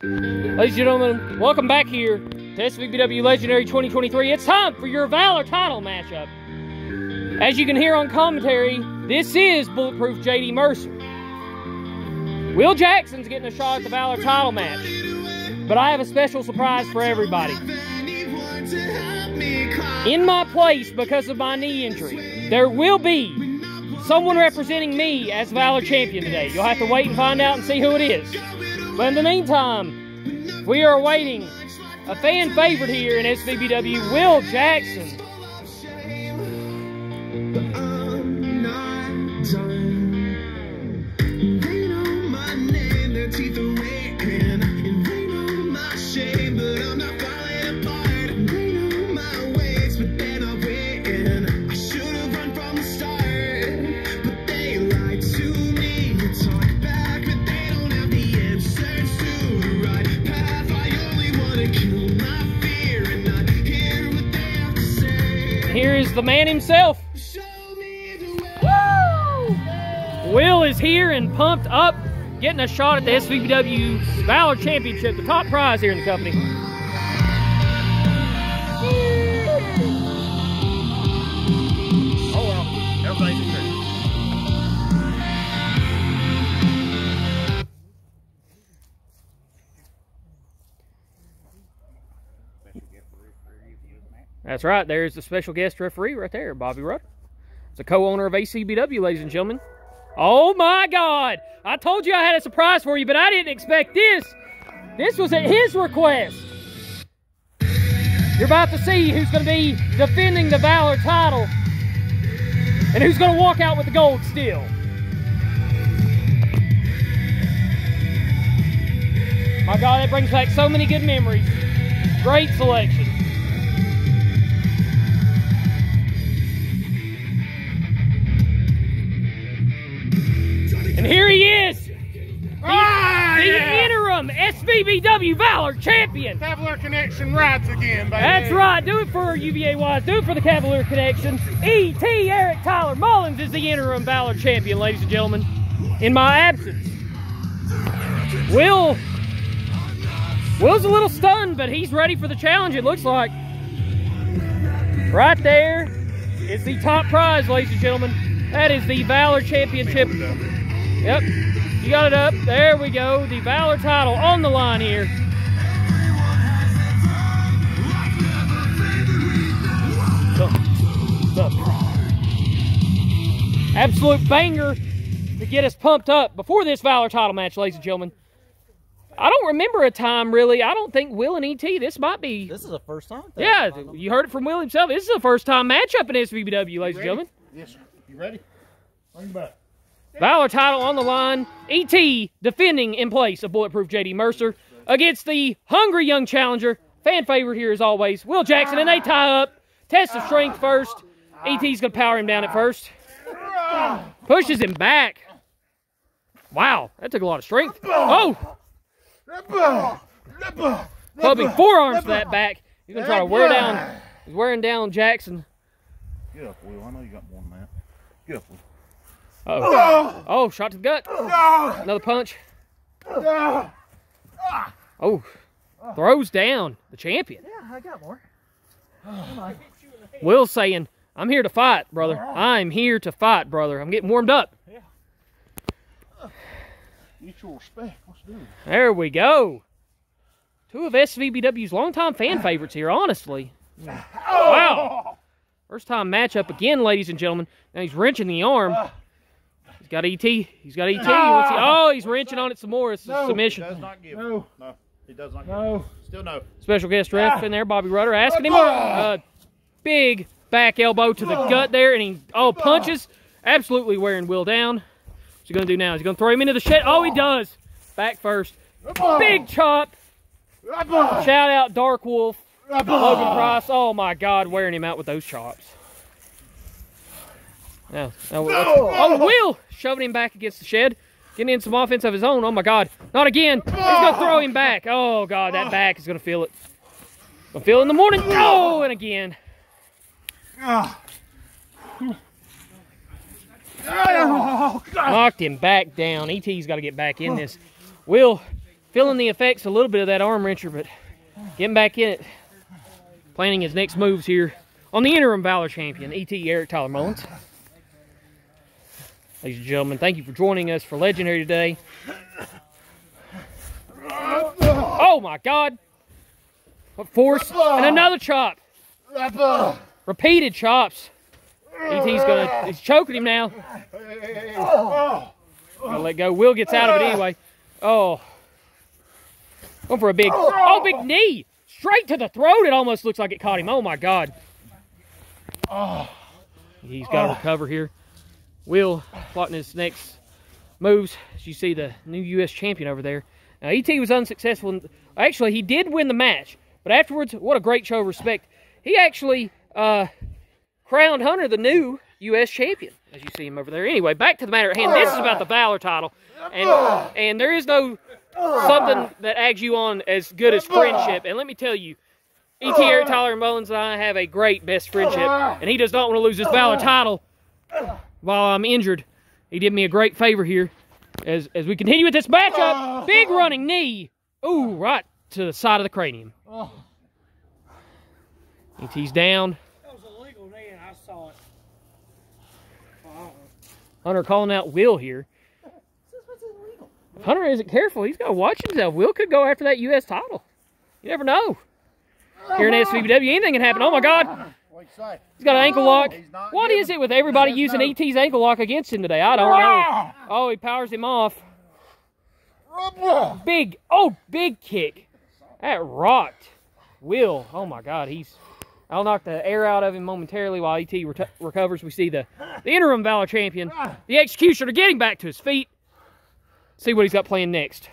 Ladies and gentlemen, welcome back here to SVBW Legendary 2023. It's time for your Valor title matchup. As you can hear on commentary, this is Bulletproof JD Mercer. Will Jackson's getting a shot at the Valor title match, but I have a special surprise for everybody. In my place, because of my knee injury, there will be someone representing me as Valor champion today. You'll have to wait and find out and see who it is. But in the meantime, we are awaiting a fan favorite here in SVBW, Will Jackson. Here is the man himself. Woo! Will is here and pumped up, getting a shot at the SVBW Valor Championship, the top prize here in the company. Oh well, everybody's in there. That's right, there's the special guest referee right there, Bobby Rudder. It's a co-owner of ACBW, ladies and gentlemen. Oh my God! I told you I had a surprise for you, but I didn't expect this. This was at his request. You're about to see who's going to be defending the Valor title and who's going to walk out with the gold still. My God, that brings back so many good memories. Great selection. And here he is, the interim SVBW Valor champion. Cavalier Connection rides again, baby. That's right. Do it for UVA Wise. Do it for the Cavalier Connection. E.T. Eric Tyler Mullins is the interim Valor champion, ladies and gentlemen. In my absence, Will's a little stunned, but he's ready for the challenge, it looks like. Right there is the top prize, ladies and gentlemen. That is the Valor Championship. Yep, you got it up. There we go. The Valor title on the line here. Absolute banger to get us pumped up before this Valor title match, ladies and gentlemen. I don't remember a time, really. I don't think Will and E.T., this might be... This is the first time? Yeah, you heard it from Will himself. This is the first time matchup in SVBW, ladies and gentlemen. Yes, sir. You ready? Bring it back. Valor title on the line. E.T. defending in place of Bulletproof JD Mercer against the hungry young challenger. Fan favorite here as always, Will Jackson, and they tie up. Test of strength first. E.T.'s going to power him down at first. Pushes him back. Wow, that took a lot of strength. Oh! Clubbing forearms to that back. He's going to try to wear down. He's wearing down Jackson. Get up, Will. I know you got more than that. Get up, Will. Uh-oh. Oh, shot to the gut. Another punch. Oh, throws down the champion. Yeah, I got more. Will's saying, I'm here to fight, brother. I'm here to fight, brother. I'm getting warmed up. Yeah. Mutual respect. Let's do it. There we go. Two of SVBW's longtime fan favorites here, honestly. Wow. First time matchup again, ladies and gentlemen. Now he's wrenching the arm. He's got E.T. He's got E.T. Oh, he's wrenching on it some more. It's a submission. He does not give. No. He does not give. Still no. Special guest ref in there, Bobby Rudder, asking him. Big back elbow to the gut there, and he punches. Absolutely wearing Will down. What's he going to do now? Is he going to throw him into the shed? Oh, he does. Back first. Big chop. Shout out Dark Wolf. Logan Price. Oh, my God, wearing him out with those chops. Oh, Will shoving him back against the shed. Getting in some offense of his own. Oh, my God. Not again. He's going to throw him back. Oh, God, that back is going to feel it. Going to feel it in the morning. Oh, and again. Knocked him back down. E.T.'s got to get back in this. Will feeling the effects a little bit of that arm wrencher, but getting back in it. Planning his next moves here on the interim Valor champion, E.T. Eric Tyler Mullins. Ladies and gentlemen, thank you for joining us for Legendary today. Oh my God! What force! And another chop! Repeated chops. He's choking him now. Gonna let go. Will gets out of it anyway. Oh. Going for a big, big knee. Straight to the throat. It almost looks like it caught him. Oh my God. He's got to recover here. Will plotting his next moves. As you see the new U.S. champion over there. Now, E.T. was unsuccessful. Actually, he did win the match. But afterwards, what a great show of respect. He actually crowned Hunter the new U.S. champion, as you see him over there. Anyway, back to the matter at hand. This is about the Valor title. And there is no something that eggs you on as good as friendship. And let me tell you, E.T. Eric Tyler Mullins and I have a great best friendship. And he does not want to lose this Valor title while I'm injured. He did me a great favor here as we continue with this matchup. Big running knee. Ooh, right to the side of the cranium. E.T.'s down. That was a legal knee and I saw it. Hunter calling out Will here. If Hunter isn't careful, he's got to watch himself. Will could go after that U.S. title. You never know. Here in SVBW, anything can happen. Oh, my God. He's got an ankle lock. What is it with everybody using E.T.'s ankle lock against him today? I don't know. Oh, he powers him off. Big kick. That rocked Will. Oh, my God. I'll knock the air out of him momentarily while E.T. recovers. We see the interim Valor champion, the Executioner, getting back to his feet. See what he's got planned next.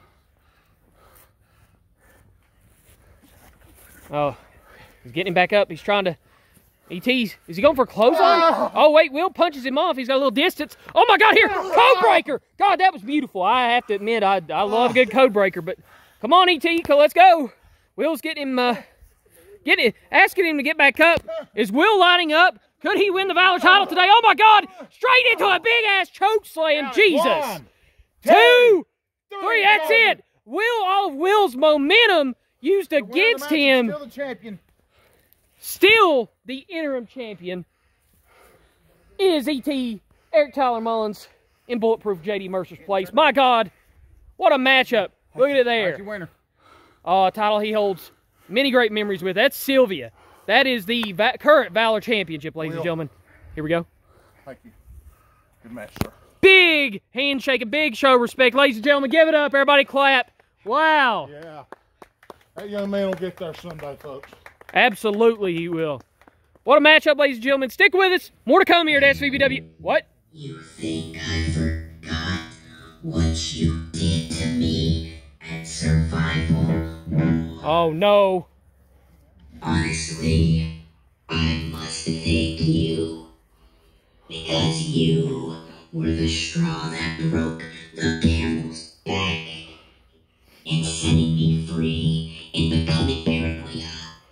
Oh, he's getting him back up. He's trying to... E.T.'s... Is he going for a clothesline? Oh, wait. Will punches him off. He's got a little distance. Oh, my God. Here. Code breaker. God, that was beautiful. I have to admit, I love a good code breaker. But come on, E.T. Let's go. Will's getting him... asking him to get back up. Is Will lining up? Could he win the Valor title today? Oh, my God. Straight into a big-ass choke slam. Jesus. 1, 2, 3. That's it. All of Will's momentum used against him. Still the champion. Still the interim champion is E.T. Eric Tyler Mullins in Bulletproof JD Mercer's place. My God, what a matchup. Look at it there. Your winner. A title he holds many great memories with. That's Sylvia. That is the current Valor Championship, ladies and gentlemen. Here we go. Thank you. Good match, sir. Big handshake, a big show of respect. Ladies and gentlemen, give it up. Everybody clap. Wow. Yeah. That young man will get there someday, folks. Absolutely he will. What a matchup, ladies and gentlemen. Stick with us. More to come here at SVBW. What? You think I forgot what you did to me at Survival? Oh, no. Honestly, I must thank you. Because you were the straw that broke the camel's back. And setting me free in becoming paranoia.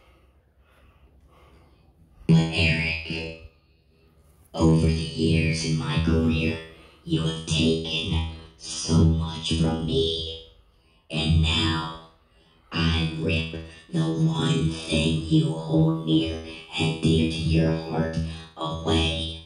But Eric, over the years in my career, you have taken so much from me. And now, I rip the one thing you hold near and dear to your heart away.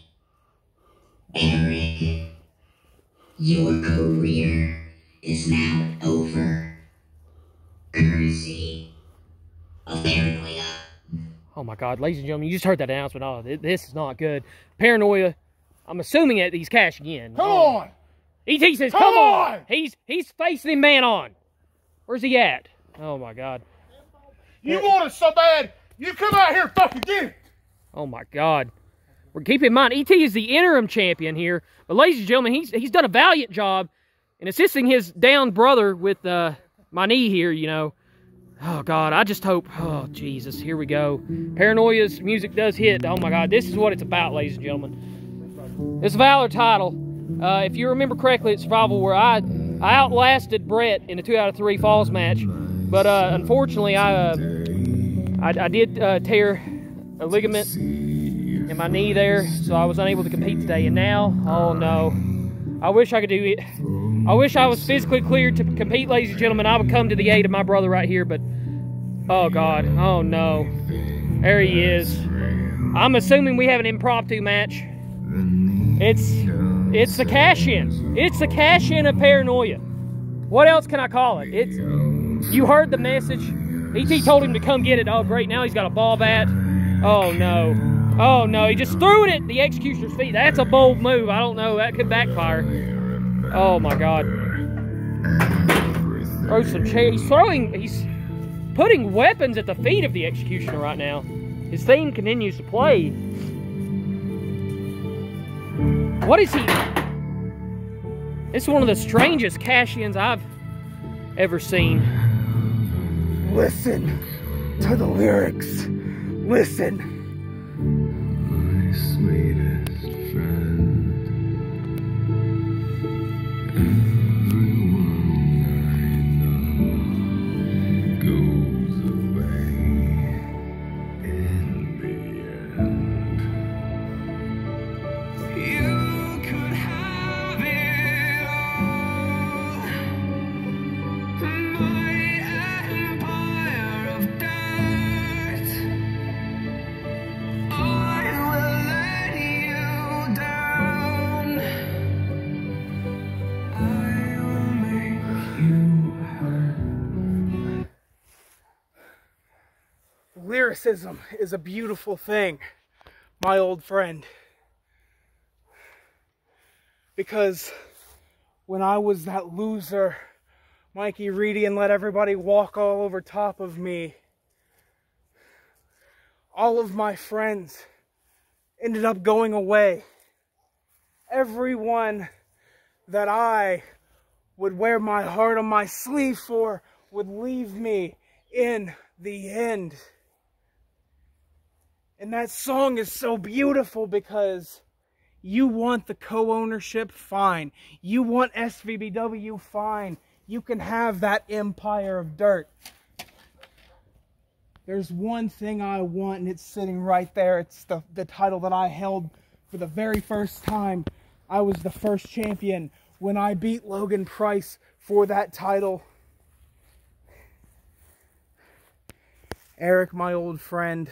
Eric, your career is now over. Courtesy of Paranoia. Oh my God, ladies and gentlemen, you just heard that announcement. Oh, this is not good. Paranoia, I'm assuming that he's cashing in. Come on! E.T. says, come on! He's facing him man on. Where's he at? Oh my God. You want it so bad, you come out here and fucking get it! Oh my God. We're keeping in mind, E.T. is the interim champion here. But ladies and gentlemen, he's done a valiant job in assisting his down brother with my knee here, you know. Oh, God, I just hope... Oh, Jesus, here we go. Paranoia's music does hit. Oh, my God, this is what it's about, ladies and gentlemen. This Valor title, if you remember correctly, at Survival, where I outlasted Brett in a 2 out of 3 falls match. But, unfortunately, I did tear a ligament in my knee there, so I was unable to compete today. And now, oh, no. I wish I could do it I wish I was physically cleared to compete, ladies and gentlemen. I would come to the aid of my brother right here, but oh God, oh no. There he is. I'm assuming we have an impromptu match. It's the cash-in. It's the cash-in of Paranoia. What else can I call it? You heard the message. ET told him to come get it. Oh great, now he's got a ball bat. Oh no. Oh no, he just threw it at the Executioner's feet. That's a bold move. I don't know, that could backfire. Oh my God. Throw some he's putting weapons at the feet of the Executioner right now. His theme continues to play. What is he? It's one of the strangest cash-ins I've ever seen. Listen to the lyrics. Listen. My sweetest friend. Lyricism is a beautiful thing, my old friend. Because when I was that loser, Mikey Reedy, and let everybody walk all over top of me, all of my friends ended up going away. Everyone that I would wear my heart on my sleeve for would leave me in the end. And that song is so beautiful because you want the co-ownership, fine. You want SVBW, fine. You can have that empire of dirt. There's one thing I want, and it's sitting right there. It's the title that I held for the very first time. I was the first champion when I beat Logan Price for that title. Eric, my old friend,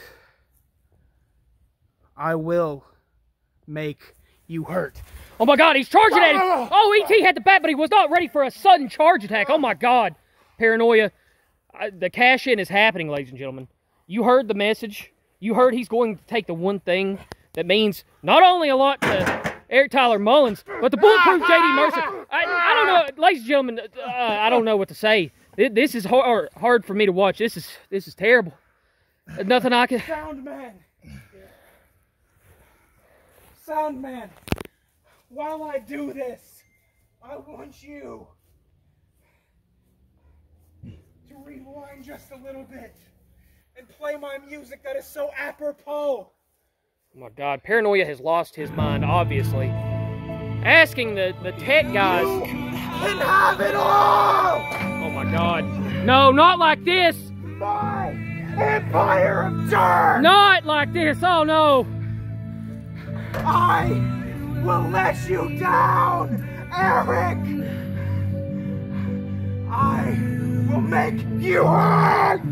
I will make you hurt. Oh my God, he's charging at him. Oh, ET had the bat, but he was not ready for a sudden charge attack. Oh my God. Paranoia. The cash-in is happening, ladies and gentlemen. You heard the message. You heard he's going to take the one thing that means not only a lot to Eric Tyler Mullins, but the bulletproof JD Mercer. I don't know, ladies and gentlemen, I don't know what to say. This is hard for me to watch. This is terrible. There's nothing I can... Sound man. Sound man. While I do this, I want you to rewind just a little bit and play my music that is so apropos. Oh my God, Paranoia has lost his mind, obviously. Asking the tech guys... You can have it all! Oh my God. No, not like this! My empire of dirt! Not like this, oh no! I will let you down, Eric! I will make you hurt!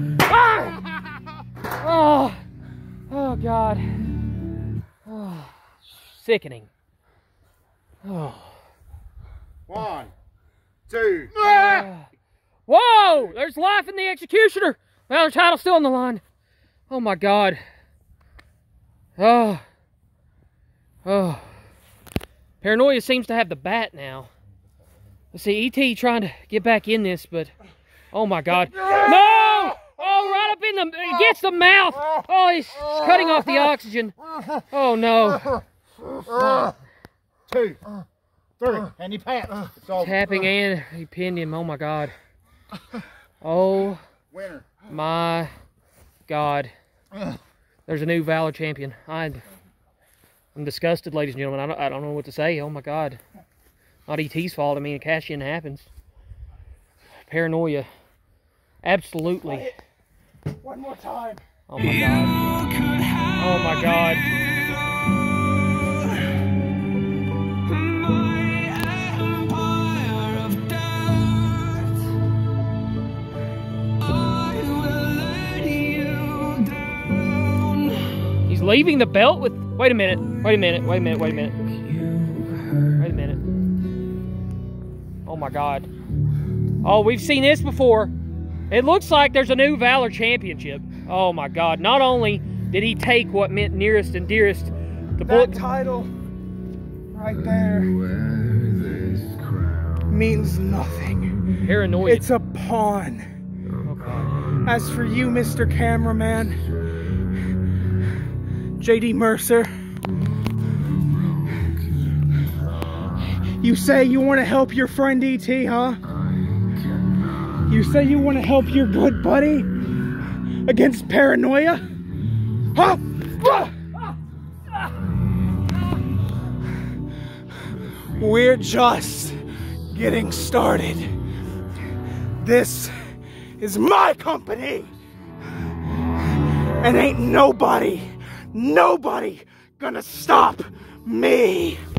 Ah! Oh God. Oh, sickening. Oh. 1, 2. Whoa! There's life in the Executioner! Well, their title's still on the line. Oh my God. Oh. Oh. Paranoia seems to have the bat now. Let's see, ET trying to get back in this, but... Oh my God. No! Oh, right up in the... It gets the mouth! Oh, he's cutting off the oxygen. Oh no. 1, 2, 3. And he passed. It's all Tapping and he pinned him. Oh my God. Oh winner. my God. There's a new Valor champion. I'm disgusted, ladies and gentlemen. I don't know what to say. Oh my God. Not ET's fault. I mean, a cash-in happens. Paranoia. Absolutely. One more time. Oh my God. Oh my God. leaving the belt with... Wait a minute. Wait a minute. Wait a minute. Wait a minute. Wait a minute. Oh my God. Oh, we've seen this before. It looks like there's a new Valor Championship. Oh my God. Not only did he take what meant nearest and dearest, the That title right there means nothing. Paranoid. It's a pawn. Oh God. As for you, Mr. Cameraman, JD Mercer, you say you want to help your friend E.T., huh? You say you want to help your good buddy against paranoia? Huh? We're just getting started. This is my company. And ain't nobody gonna stop me.